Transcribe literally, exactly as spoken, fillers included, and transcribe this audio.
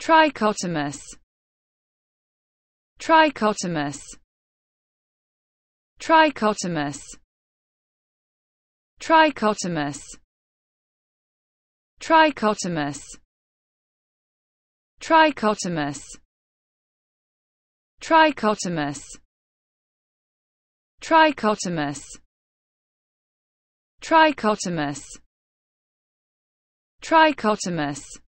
Trichotomous. Trichotomous. Trichotomous. Trichotomous. Trichotomous. Trichotomous. Trichotomous. Trichotomous. Trichotomous. Trichotomous.